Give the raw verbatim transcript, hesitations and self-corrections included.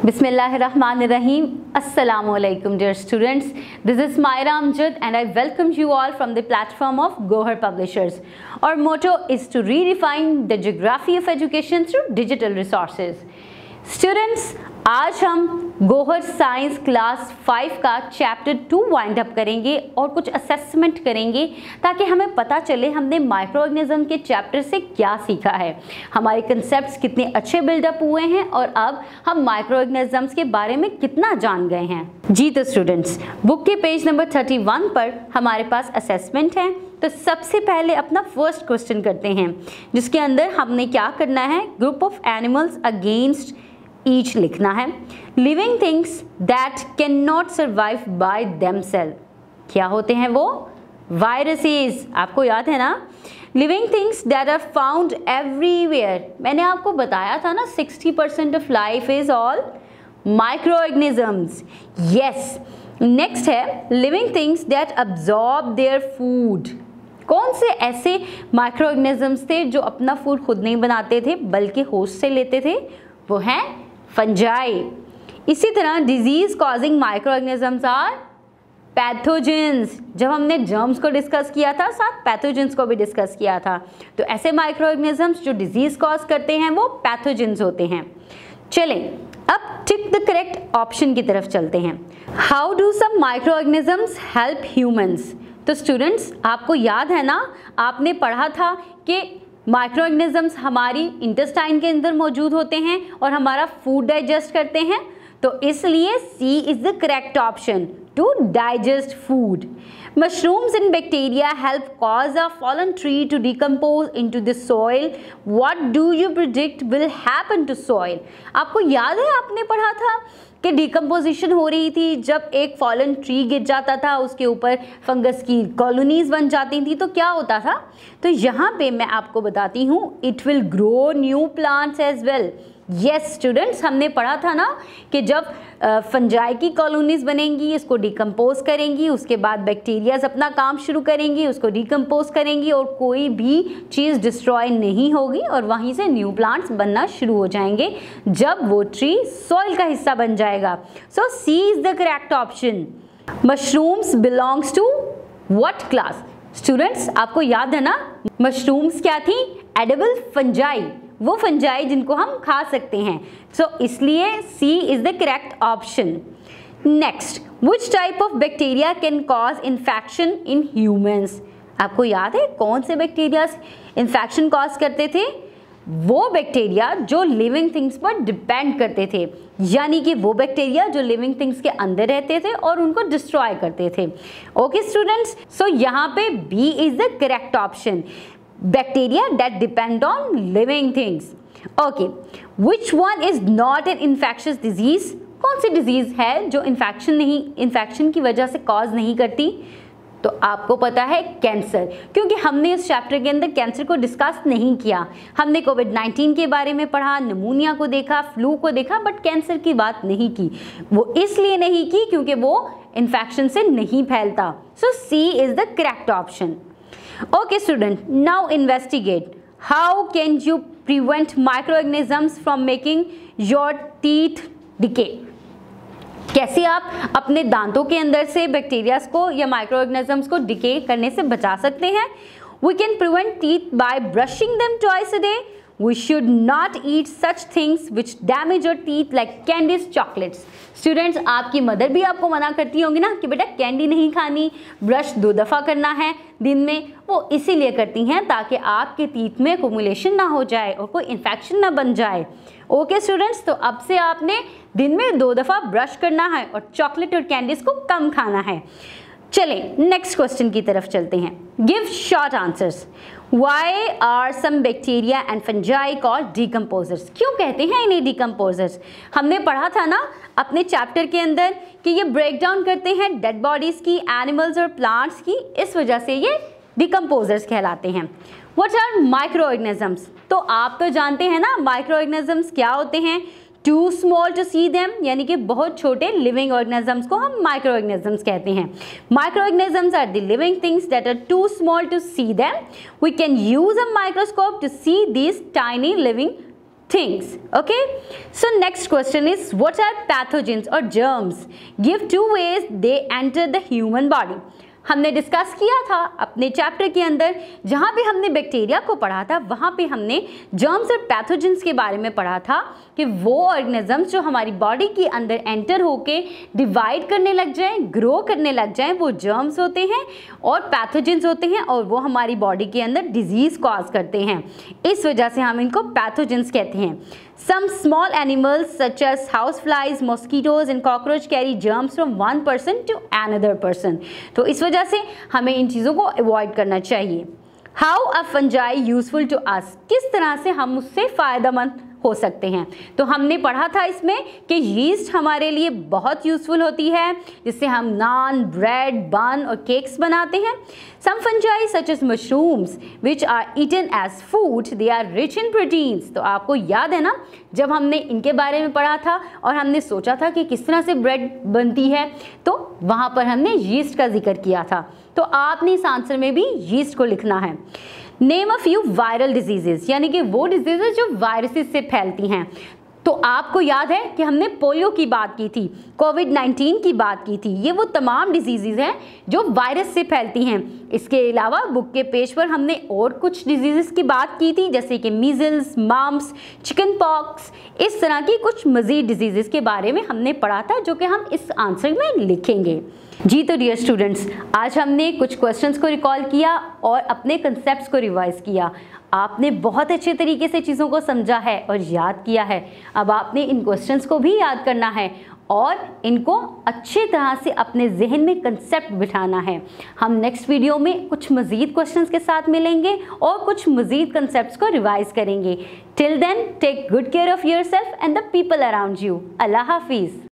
Bismillahirrahmanirrahim. Assalamu alaikum dear students. This is Myra Amjad and I welcome you all from the platform of Gohar Publishers. Our motto is to redefine the geography of education through digital resources. Students, आज हम गोहर science class five का chapter two wind up करेंगे और कुछ assessment करेंगे ताकि हमें पता चले हमने माइक्रो ऑर्गेनिज्म के चैप्टर से क्या सीखा है, हमारे कंसेप्ट्स कितने अच्छे बिल्डअप हुए हैं और अब हम माइक्रो ऑर्गेनिज्म्स के बारे में कितना जान गए हैं। जी तो स्टूडेंट्स, बुक के पेज नंबर थर्टी वन पर हमारे पास असेसमेंट है। तो सबसे पहले अपना फर्स्ट क्वेश्चन करते हैं जिसके अंदर हमने क्या करना है, group of animals against each लिखना है। Living things that can not survive by themselves, क्या होते हैं वो? वायरसेस। आपको याद है ना, living things that are found everywhere. मैंने आपको बताया था ना sixty percent of life is all microorganisms. Yes, next है living things that absorb their food. कौन से ऐसे माइक्रो ऑर्गेनिजम्स थे जो अपना फूड खुद नहीं बनाते थे बल्कि होस्ट से लेते थे? वो हैं फंजाई। इसी तरह disease causing microorganisms are pathogens. जब हमने जर्म्स को डिस्कस किया था साथ पैथोजेंस को भी डिस्कस किया था, तो ऐसे माइक्रो ऑर्गेनिजम्स जो डिजीज कॉज करते हैं वो पैथोजेंस होते हैं। चलें अब टिक द करेक्ट ऑप्शन की तरफ चलते हैं। How do some microorganisms help humans? तो स्टूडेंट्स, आपको याद है ना, आपने पढ़ा था कि माइक्रो ऑर्गेनिजम्स हमारी इंटेस्टाइन के अंदर मौजूद होते हैं और हमारा फूड डाइजेस्ट करते हैं, तो इसलिए C is the correct option to digest food. Mushrooms and bacteria help cause a fallen tree to decompose into the soil. What do you predict will happen to soil? आपको याद है, आपने पढ़ा था कि डिकम्पोजिशन हो रही थी, जब एक फॉलन ट्री गिर जाता था उसके ऊपर फंगस की कॉलोनीज बन जाती थी, तो क्या होता था? तो यहाँ पे मैं आपको बताती हूँ, it will grow new plants as well. Yes students, हमने पढ़ा था ना कि जब फंजाई की कॉलोनीज बनेंगी, इसको डिकम्पोज करेंगी, उसके बाद बैक्टीरियाज अपना काम शुरू करेंगी, उसको डिकम्पोज करेंगी और कोई भी चीज़ डिस्ट्रॉय नहीं होगी और वहीं से न्यू प्लांट्स बनना शुरू हो जाएंगे जब वो ट्री सॉइल का हिस्सा बन जाएगा। So C is the correct option. Mushrooms belongs to what class? Students, आपको याद है ना, मशरूम्स क्या थी? एडिबल फंजाई, वो फंजाई जिनको हम खा सकते हैं। सो so, इसलिए C is the correct option. Next, which type of bacteria can cause infection in humans? आपको याद है कौन से बैक्टीरिया इन्फेक्शन कॉज करते थे? वो बैक्टीरिया जो लिविंग थिंग्स पर डिपेंड करते थे, यानी कि वो बैक्टीरिया जो लिविंग थिंग्स के अंदर रहते थे और उनको डिस्ट्रॉय करते थे। ओके स्टूडेंट्स, सो यहाँ पे B is the correct option, bacteria that depend on living things. Okay, which one is not an infectious disease? कौन सी डिजीज है जो इन्फेक्शन नहीं इन्फेक्शन की वजह से कॉज नहीं करती? तो आपको पता है कैंसर, क्योंकि हमने इस चैप्टर के अंदर कैंसर को डिस्कस नहीं किया। हमने कोविड नाइन्टीन के बारे में पढ़ा, निमोनिया को देखा, फ्लू को देखा, बट कैंसर की बात नहीं की। वो इसलिए नहीं की क्योंकि वो इन्फेक्शन से नहीं फैलता। So C is the correct option. Okay student, now investigate. How can you prevent microorganisms from making your teeth decay? कैसे आप अपने दांतों के अंदर से बैक्टीरियाज को या माइक्रोऑर्गेनिजम्स को डिके करने से बचा सकते हैं? We can prevent teeth by brushing them twice a day. We should not eat such things which damage your teeth like candies, chocolates. Students, आपकी मदर भी आपको मना करती होंगी ना कि बेटा कैंडी नहीं खानी, ब्रश दो दफ़ा करना है दिन में। वो इसीलिए करती हैं ताकि आपके टीथ में एक्युमुलेशन ना हो जाए और कोई इन्फेक्शन ना बन जाए। ओके स्टूडेंट्स, तो अब से आपने दिन में दो दफ़ा ब्रश करना है और चॉकलेट और कैंडीज़ को कम खाना है। चलें नेक्स्ट क्वेश्चन की तरफ चलते हैं। Give short answers. Why are some bacteria and fungi called decomposers? क्यों कहते हैं इन्हें decomposers? हमने पढ़ा था ना अपने चैप्टर के अंदर कि ये ब्रेक डाउन करते हैं डेड बॉडीज़ की, एनिमल्स और प्लांट्स की, इस वजह से ये decomposers कहलाते हैं। What are microorganisms? तो आप तो जानते हैं ना microorganisms क्या होते हैं। Too small to see them, यानी कि बहुत छोटे लिविंग ऑर्गेनिजम्स को हम माइक्रो ऑर्गेनिजम्स कहते हैं। Microorganisms are the living things that are too small to see them. We can use a microscope to see this tiny living things. Okay, so next question is, what are pathogens or germs? Give two ways they enter the human body. हमने discuss किया था अपने chapter के अंदर, जहाँ भी हमने bacteria को पढ़ा था वहाँ पे हमने जर्म्स और पैथोजेंस के बारे में पढ़ा था कि वो ऑर्गेनिजम्स जो हमारी बॉडी के अंदर एंटर होके डिवाइड करने लग जाएं, ग्रो करने लग जाएं, वो जर्म्स होते हैं और पैथोजेंस होते हैं और वो हमारी बॉडी के अंदर डिजीज कॉज करते हैं। इस वजह से हम इनको पैथोजेंस कहते हैं। Some small animals such as houseflies, mosquitoes and cockroach carry germs from one person to another person. तो इस वजह से हमें इन चीज़ों को अवॉइड करना चाहिए। How are fungi useful to us? किस तरह से हम उससे फ़ायदेमंद हो सकते हैं? तो हमने पढ़ा था इसमें कि यीस्ट हमारे लिए बहुत यूज़फुल होती है, जिससे हम नान, ब्रेड, बन और केक्स बनाते हैं। Some fungi such as mushrooms which are eaten as food, they are rich in proteins. तो आपको याद है ना जब हमने इनके बारे में पढ़ा था और हमने सोचा था कि किस तरह से ब्रेड बनती है, तो वहाँ पर हमने यीस्ट का जिक्र किया था। तो आपने इस आंसर में भी यीस्ट को लिखना है। Name a few viral diseases, यानी कि वो डिजीजेस जो वायरसेस से फैलती हैं। तो आपको याद है कि हमने पोलियो की बात की थी, कोविड नाइन्टीन की बात की थी। ये वो तमाम डिजीजेज हैं जो वायरस से फैलती हैं। इसके अलावा बुक के पेज पर हमने और कुछ डिजीजेस की बात की थी, जैसे कि मीजल्स, मम्प्स, चिकन पॉक्स, इस तरह की कुछ मजीद डिजीजेस के बारे में हमने पढ़ा था, जो कि हम इस आंसर में लिखेंगे। जी तो डियर स्टूडेंट्स, आज हमने कुछ क्वेश्चंस को रिकॉल किया और अपने कंसेप्ट्स को रिवाइज किया। आपने बहुत अच्छे तरीके से चीज़ों को समझा है और याद किया है। अब आपने इन क्वेश्चंस को भी याद करना है और इनको अच्छी तरह से अपने जहन में कंसेप्ट बिठाना है। हम नेक्स्ट वीडियो में कुछ मज़ीद क्वेश्चंस के साथ मिलेंगे और कुछ मज़ीद कंसेप्ट्स को रिवाइज करेंगे। Till then, take good care of yourself and the people around you. अल्लाह हाफिज़।